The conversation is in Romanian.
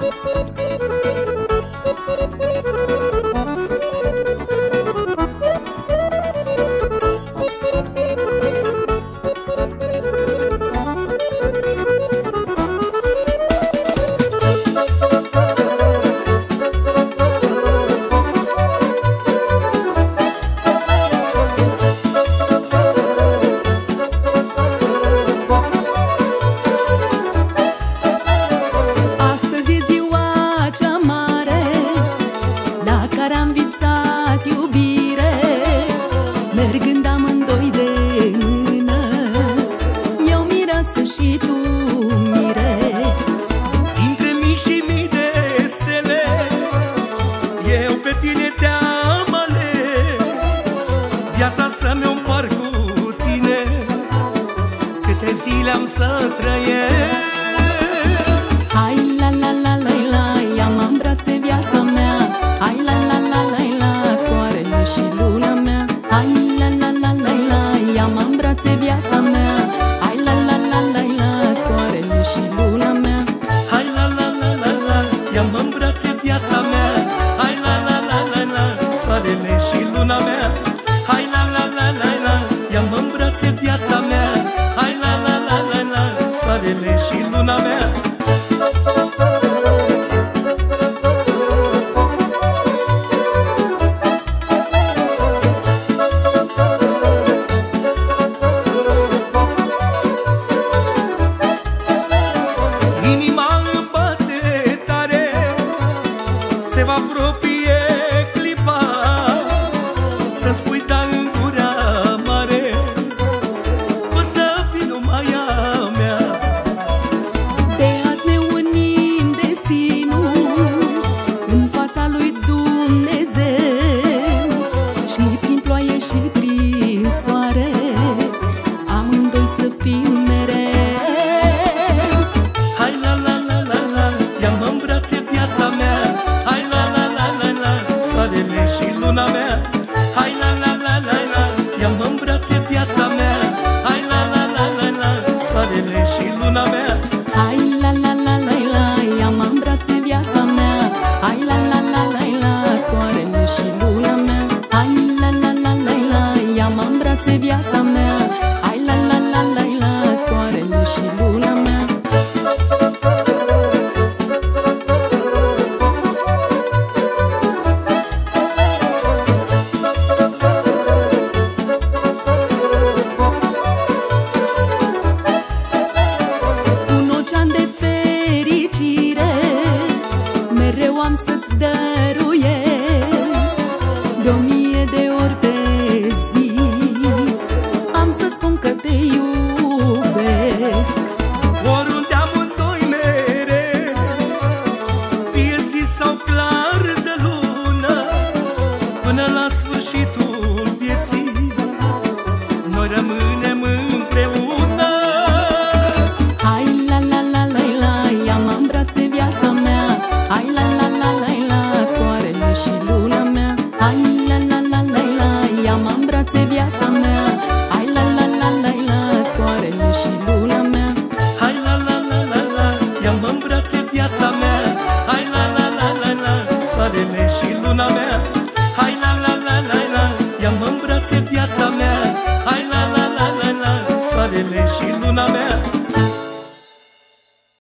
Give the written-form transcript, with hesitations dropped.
Mergând amândoi de mână, eu mireasă și tu mire. Dintre mii și mii de stele, eu pe tine te-am ales. Viața să mi-o împart cu tine, câte zile am să trăiesc. Hai la la la la la, ia-mă în brațe viața mea. Hai la la la la la, soarele și luna mea. Hai la la la la la, ia-mă în brațe viața mea. Hai la la la la la, soarele și luna mea. Hai la la la la la, ia-mă în brațe viața mea. Hai la la la la la, soarele și luna mea. Hai la la la la la, ia-mă în brațe viața mea. Hai la la la la la, soarele și luna mea. Inima îmi bate tare, se va apropie clipa să-mi spui da în gura mare, o să fii numai a mea. De azi ne unim destinul în fața lui Dumnezeu, și prin ploaie și prin soare amândoi să fim mereu. Hai la la la la la, ia-mă în brațe viața mea. Hai la la la la la, soarele și luna mea. Hai la la la la la, ia-mă în brațe viața mea. Hai la la la la la, soarele și luna mea. Hai la la la la la, ia-mă în brațe viața mea. Hai la la la la la, soarele și luna mea. Hai la la la la la, ia-mă în brațe viața mea. Hai la la la la la, soarele și luna mea. Un ocean de fericire mereu am să-ți dăruiesc. De 1000 de ori pe zi am să spun că te iubesc. Oriunde amândoi mereu, fie zi sau clar de lună, până la sfârșitul vieții noi rămânem împreună. Hai la la la la la, ia-mă în brațe viața mea. Hai la la la la la, soarele și luna mea. Hai la la la la la, ia-mă în brațe viața mea. Hai la la la la la, soarele și luna mea. Hai la la la la la, ia-mă în brațe viața mea.